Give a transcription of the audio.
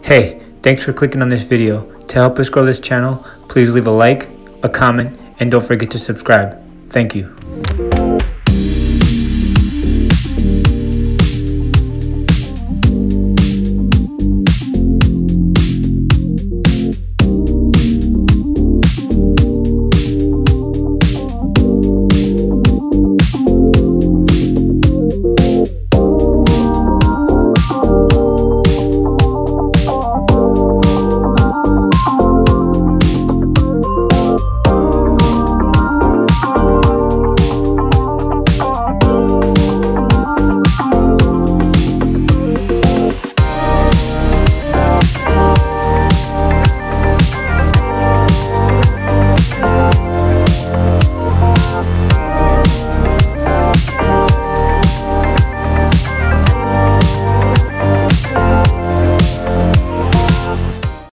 Hey, thanks for clicking on this video. To help us grow this channel, please leave a like, a comment, and don't forget to subscribe. Thank you.